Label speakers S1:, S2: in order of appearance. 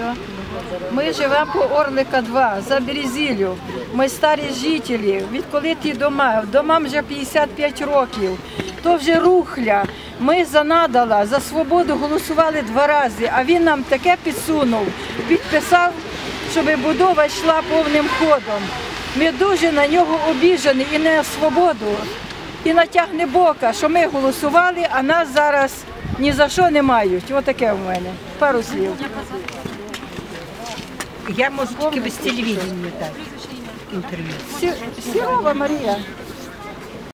S1: Ми живемо по Орлика 2, за Березілю. Ми старі жителі, відколи ті дома. Домам вже 55 років. То вже рухля. Ми за Надала, за свободу голосували 2 рази, а він нам таке підсунув, підписав, щоб будова йшла повним ходом. Ми дуже на нього обіжені і на свободу, і на Тягнебока, що ми голосували, а нас зараз ні за що не мають. Ось таке в мене. Пару слів.
S2: Я можу тільки без телевізора дати інтерв'ю.
S1: Сірова Марія.